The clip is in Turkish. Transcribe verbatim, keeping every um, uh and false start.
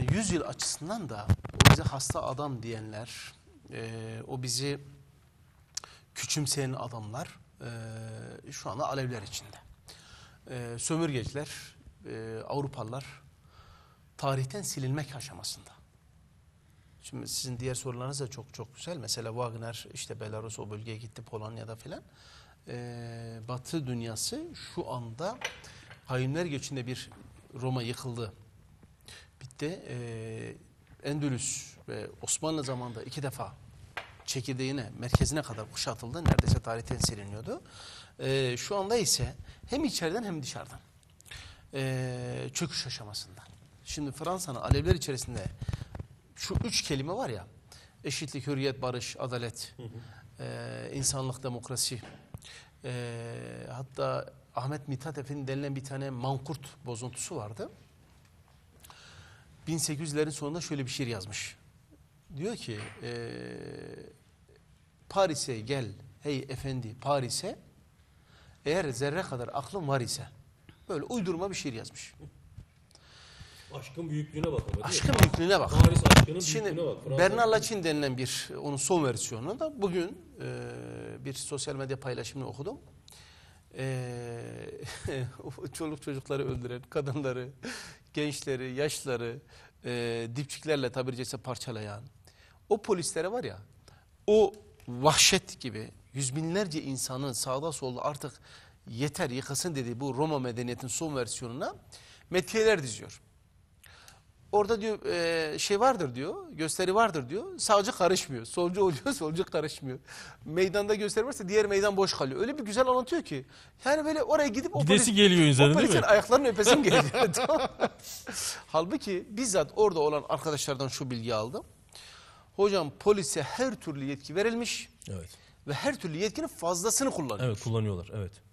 Yani yüz yıl açısından da o bize hasta adam diyenler, e, o bizi küçümseyen adamlar e, şu anda alevler içinde. E, sömürgeciler, e, Avrupalılar tarihten silinmek aşamasında. Şimdi sizin diğer sorularınız da çok çok güzel. Mesela Wagner işte Belarus o bölgeye gitti, Polonya'da filan. E, Batı dünyası şu anda hainler göçünde bir Roma yıkıldı. Bitti. Ee, Endülüs ve Osmanlı zamanında iki defa çekirdeğine, merkezine kadar kuşatıldı. Neredeyse tarihten siliniyordu. Ee, şu anda ise hem içeriden hem dışarıdan ee, çöküş aşamasında. Şimdi Fransa'nın alevler içerisinde şu üç kelime var ya: eşitlik, hürriyet, barış, adalet, hı hı. E, insanlık, demokrasi. E, hatta Ahmet Mithat Efendi denilen bir tane mankurt bozuntusu vardı. bin sekiz yüzlerin sonunda şöyle bir şiir yazmış. Diyor ki e, Paris'e gel hey efendi Paris'e, eğer zerre kadar aklın var ise. Böyle uydurma bir şiir yazmış. Aşkın büyüklüğüne bak ama. Aşkın büyüklüğüne bak. Paris aşkının Şimdi büyüklüğüne bak. Bernard Lachin denilen bir, onun son versiyonu da bugün e, bir sosyal medya paylaşımını okudum. E, çoluk çocukları öldüren, kadınları, gençleri, yaşlıları e, dipçiklerle tabiri caizse parçalayan o polislere var ya, o vahşet gibi yüz binlerce insanın sağda solda artık yeter yıkasın dediği bu Roma medeniyetinin son versiyonuna metiyeler diziyor. Orada diyor e, şey vardır diyor, gösteri vardır diyor. Sağcı karışmıyor, solcu oluyor, solcu karışmıyor. Meydanda gösteri varsa diğer meydan boş kalıyor. Öyle bir güzel anlatıyor ki. Yani böyle oraya gidip o gidesi polis, geliyor insanın, o değil mi? ayaklarının öpesim geliyor. Halbuki bizzat orada olan arkadaşlardan şu bilgiyi aldım. Hocam polise her türlü yetki verilmiş. Evet. Ve her türlü yetkinin fazlasını kullanıyor. Evet, kullanıyorlar. Evet.